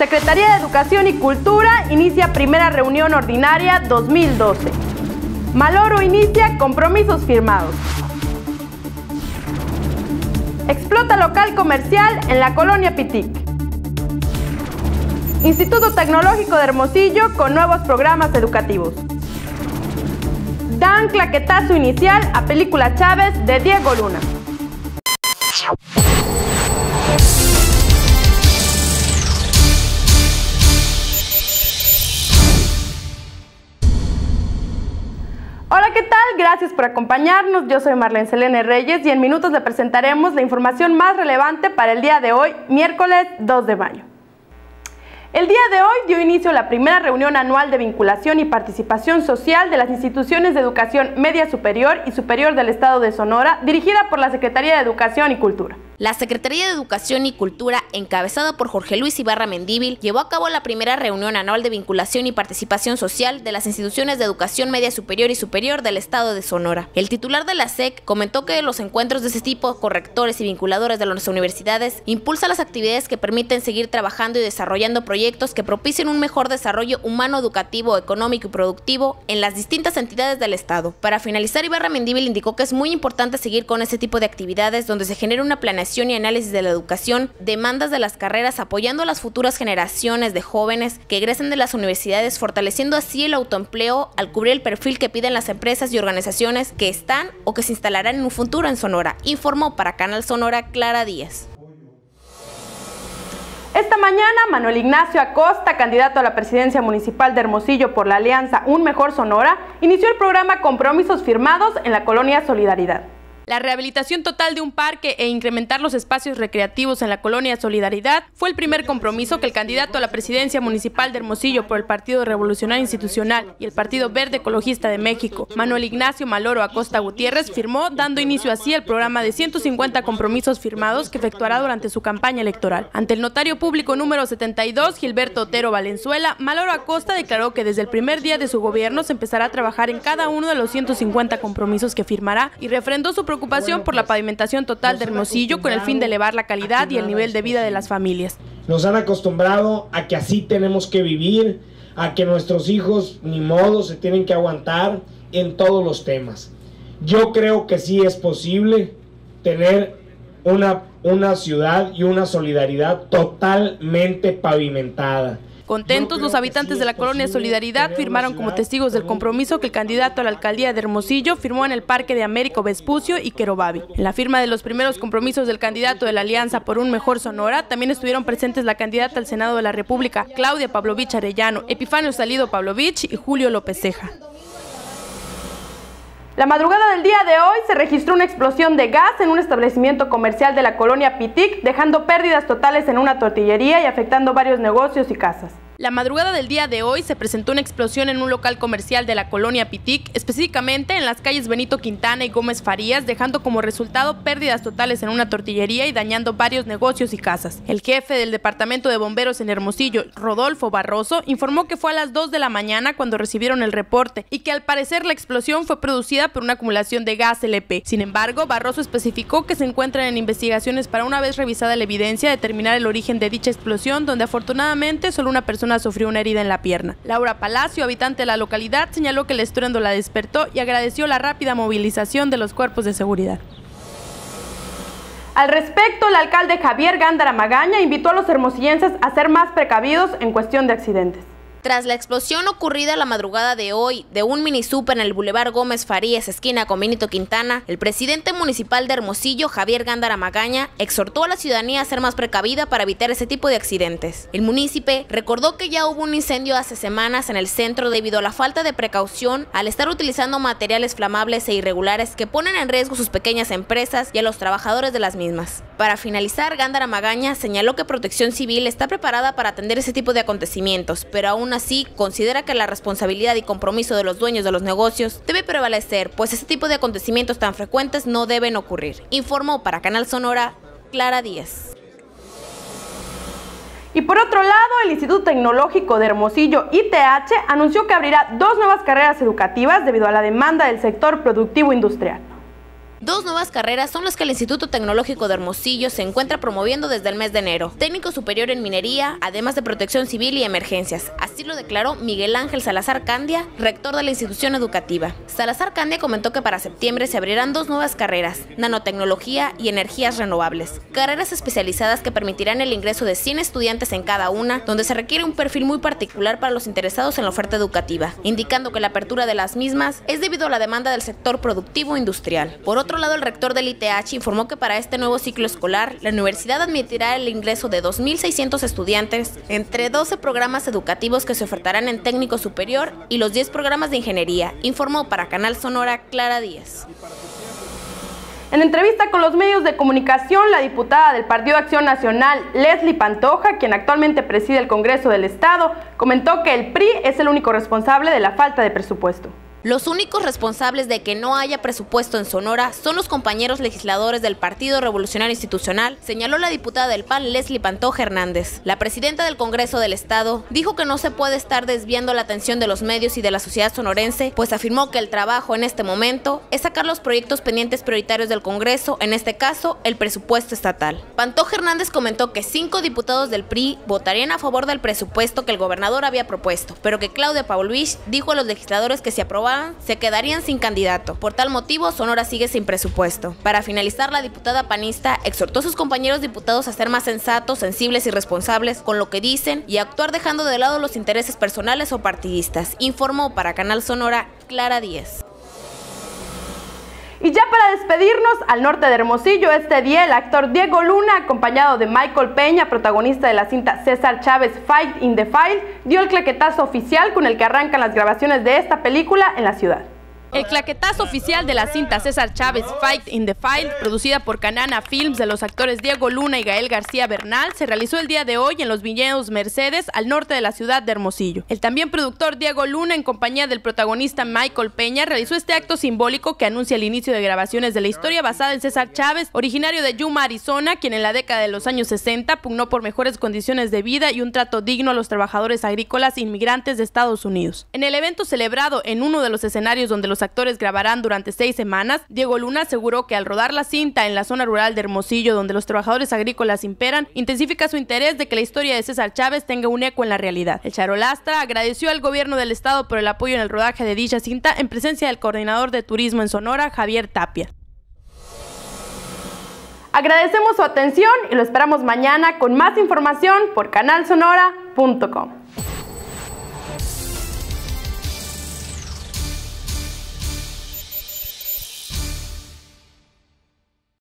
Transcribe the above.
Secretaría de Educación y Cultura inicia primera reunión ordinaria 2012. Maloro inicia compromisos firmados. Explota local comercial en la colonia Pitic. Instituto Tecnológico de Hermosillo con nuevos programas educativos. Dan claquetazo inicial a película Chávez de Diego Luna. Hola, ¿qué tal? Gracias por acompañarnos. Yo soy Marlene Selene Reyes y en minutos le presentaremos la información más relevante para el día de hoy, miércoles 2 de mayo. El día de hoy dio inicio la primera reunión anual de vinculación y participación social de las instituciones de educación media superior y superior del Estado de Sonora, dirigida por la Secretaría de Educación y Cultura. La Secretaría de Educación y Cultura, encabezada por Jorge Luis Ibarra Mendívil, llevó a cabo la primera reunión anual de vinculación y participación social de las instituciones de educación media superior y superior del Estado de Sonora. El titular de la SEC comentó que los encuentros de este tipo con rectores y vinculadores de las universidades impulsan las actividades que permiten seguir trabajando y desarrollando proyectos que propicien un mejor desarrollo humano, educativo, económico y productivo en las distintas entidades del Estado. Para finalizar, Ibarra Mendívil indicó que es muy importante seguir con este tipo de actividades donde se genere una planeación y análisis de la educación, demandas de las carreras, apoyando a las futuras generaciones de jóvenes que egresen de las universidades, fortaleciendo así el autoempleo al cubrir el perfil que piden las empresas y organizaciones que están o que se instalarán en un futuro en Sonora, informó para Canal Sonora Clara Díaz. Esta mañana, Manuel Ignacio Acosta, candidato a la presidencia municipal de Hermosillo por la alianza Un Mejor Sonora, inició el programa Compromisos Firmados en la colonia Solidaridad. La rehabilitación total de un parque e incrementar los espacios recreativos en la colonia Solidaridad fue el primer compromiso que el candidato a la presidencia municipal de Hermosillo por el Partido Revolucionario Institucional y el Partido Verde Ecologista de México, Manuel Ignacio Maloro Acosta Gutiérrez, firmó, dando inicio así al programa de 150 compromisos firmados que efectuará durante su campaña electoral. Ante el notario público número 72, Gilberto Otero Valenzuela, Maloro Acosta declaró que desde el primer día de su gobierno se empezará a trabajar en cada uno de los 150 compromisos que firmará y refrendó su preocupación por la pavimentación total de Hermosillo con el fin de elevar la calidad y el nivel de vida de las familias. Nos han acostumbrado a que así tenemos que vivir, a que nuestros hijos ni modo se tienen que aguantar en todos los temas. Yo creo que sí es posible tener una ciudad y una Solidaridad totalmente pavimentada. Contentos, los habitantes de la colonia Solidaridad firmaron como testigos del compromiso que el candidato a la alcaldía de Hermosillo firmó en el Parque de Américo Vespucio y Querobabi. En la firma de los primeros compromisos del candidato de la Alianza por un Mejor Sonora, también estuvieron presentes la candidata al Senado de la República, Claudia Pavlovich Arellano, Epifanio Salido Pavlovich y Julio López Ceja. La madrugada del día de hoy se registró una explosión de gas en un establecimiento comercial de la colonia Pitic, dejando pérdidas totales en una tortillería y afectando varios negocios y casas. La madrugada del día de hoy se presentó una explosión en un local comercial de la colonia Pitic, específicamente en las calles Benito Quintana y Gómez Farías, dejando como resultado pérdidas totales en una tortillería y dañando varios negocios y casas. El jefe del Departamento de Bomberos en Hermosillo, Rodolfo Barroso, informó que fue a las 2 de la mañana cuando recibieron el reporte y que al parecer la explosión fue producida por una acumulación de gas LP. Sin embargo, Barroso especificó que se encuentran en investigaciones para, una vez revisada la evidencia, determinar el origen de dicha explosión, donde afortunadamente solo una persona sufrió una herida en la pierna. Laura Palacio, habitante de la localidad, señaló que el estruendo la despertó y agradeció la rápida movilización de los cuerpos de seguridad. Al respecto, el alcalde Javier Gándara Magaña invitó a los hermosillenses a ser más precavidos en cuestión de accidentes. Tras la explosión ocurrida la madrugada de hoy de un mini súper en el Boulevard Gómez Farías, esquina con Benito Quintana, el presidente municipal de Hermosillo, Javier Gándara Magaña, exhortó a la ciudadanía a ser más precavida para evitar ese tipo de accidentes. El munícipe recordó que ya hubo un incendio hace semanas en el centro debido a la falta de precaución al estar utilizando materiales flamables e irregulares que ponen en riesgo sus pequeñas empresas y a los trabajadores de las mismas. Para finalizar, Gándara Magaña señaló que Protección Civil está preparada para atender ese tipo de acontecimientos, pero aún así considera que la responsabilidad y compromiso de los dueños de los negocios debe prevalecer, pues este tipo de acontecimientos tan frecuentes no deben ocurrir. Informó para Canal Sonora Clara Díaz. Y por otro lado, el Instituto Tecnológico de Hermosillo, ITH, anunció que abrirá 2 nuevas carreras educativas debido a la demanda del sector productivo industrial. Dos nuevas carreras son las que el Instituto Tecnológico de Hermosillo se encuentra promoviendo desde el mes de enero. Técnico superior en minería, además de protección civil y emergencias. Así lo declaró Miguel Ángel Salazar Candia, rector de la institución educativa. Salazar Candia comentó que para septiembre se abrirán dos nuevas carreras, nanotecnología y energías renovables. Carreras especializadas que permitirán el ingreso de 100 estudiantes en cada una, donde se requiere un perfil muy particular para los interesados en la oferta educativa, indicando que la apertura de las mismas es debido a la demanda del sector productivo industrial. Por otro lado, el rector del ITH informó que para este nuevo ciclo escolar, la universidad admitirá el ingreso de 2.600 estudiantes entre 12 programas educativos que se ofertarán en técnico superior y los 10 programas de ingeniería, informó para Canal Sonora Clara Díaz. En entrevista con los medios de comunicación, la diputada del Partido Acción Nacional, Leslie Pantoja, quien actualmente preside el Congreso del Estado, comentó que el PRI es el único responsable de la falta de presupuesto. Los únicos responsables de que no haya presupuesto en Sonora son los compañeros legisladores del Partido Revolucionario Institucional, señaló la diputada del PAN, Leslie Pantoja Hernández. La presidenta del Congreso del Estado dijo que no se puede estar desviando la atención de los medios y de la sociedad sonorense, pues afirmó que el trabajo en este momento es sacar los proyectos pendientes prioritarios del Congreso, en este caso, el presupuesto estatal. Pantoja Hernández comentó que 5 diputados del PRI votarían a favor del presupuesto que el gobernador había propuesto, pero que Claudia Pavlovich dijo a los legisladores que si aprobaban se quedarían sin candidato. Por tal motivo, Sonora sigue sin presupuesto. Para finalizar, la diputada panista exhortó a sus compañeros diputados a ser más sensatos, sensibles y responsables con lo que dicen y actuar dejando de lado los intereses personales o partidistas, informó para Canal Sonora Clara Díaz. Y ya para despedirnos, al norte de Hermosillo, este día el actor Diego Luna, acompañado de Michael Peña, protagonista de la cinta César Chávez Fight in the File, dio el claquetazo oficial con el que arrancan las grabaciones de esta película en la ciudad. El claquetazo oficial de la cinta César Chávez Fight in the File, producida por Canana Films de los actores Diego Luna y Gael García Bernal, se realizó el día de hoy en los viñedos Mercedes, al norte de la ciudad de Hermosillo. El también productor Diego Luna, en compañía del protagonista Michael Peña, realizó este acto simbólico que anuncia el inicio de grabaciones de la historia basada en César Chávez, originario de Yuma, Arizona, quien en la década de los años 60 pugnó por mejores condiciones de vida y un trato digno a los trabajadores agrícolas inmigrantes de Estados Unidos. En el evento celebrado en uno de los escenarios donde los actores grabarán durante 6 semanas, Diego Luna aseguró que al rodar la cinta en la zona rural de Hermosillo, donde los trabajadores agrícolas imperan, intensifica su interés de que la historia de César Chávez tenga un eco en la realidad. El charolastra agradeció al gobierno del estado por el apoyo en el rodaje de dicha cinta en presencia del coordinador de turismo en Sonora, Javier Tapia. Agradecemos su atención y lo esperamos mañana con más información por canalsonora.com.